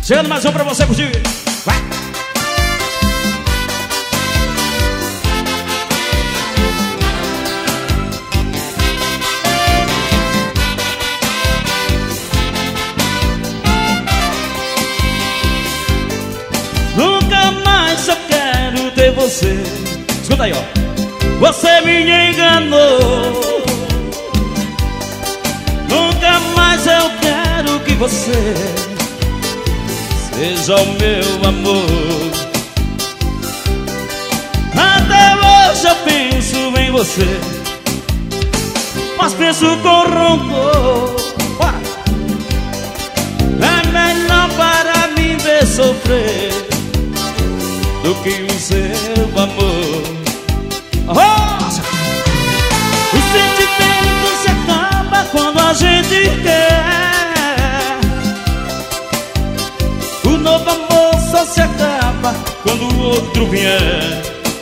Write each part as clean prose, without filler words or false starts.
Chegando mais um pra você curtir. Vai! Nunca mais eu quero ter você. Escuta aí, ó. Você me enganou. Nunca mais eu quero que você seja o meu amor. Até hoje eu penso em você, mas penso com rancor. É melhor para mim ver sofrer do que o seu amor. O sentimento se acaba quando a gente quer. O novo amor só se acaba quando o outro vier.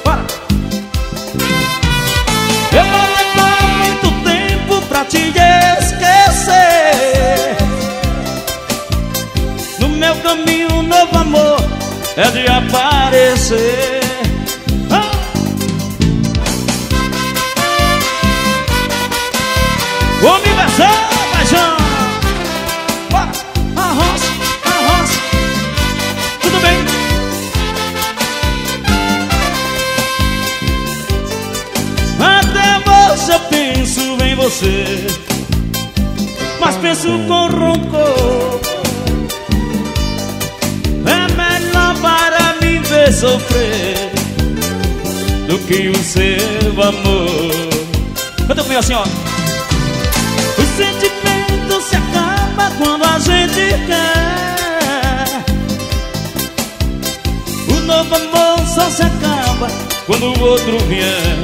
Eu vou levar muito tempo pra te esquecer. No meu caminho um novo amor é de aparecer. Universal, paixão. Arroz, arroz. Tudo bem? Até hoje eu penso em você, mas penso com rancor. É melhor para mim ver sofrer do que o seu amor. Canta comigo assim, ó. O sentimento se acaba quando a gente quer. O novo amor só se acaba quando o outro vier.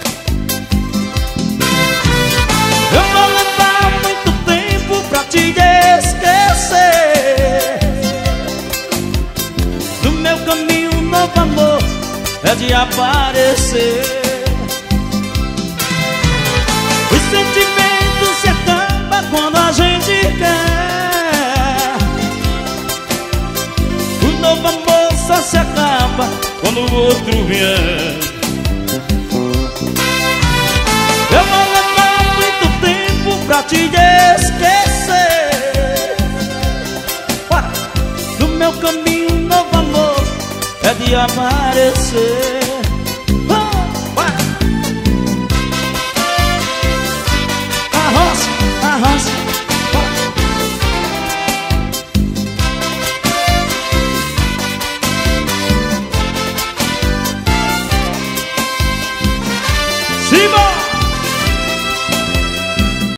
Eu vou levar muito tempo pra te esquecer. No meu caminho um novo amor é de aparecer. O sentimento se acaba quando a gente quer. O novo amor só se acaba quando o outro vier. Eu vou levar muito tempo pra te esquecer. No meu caminho um novo amor é de aparecer.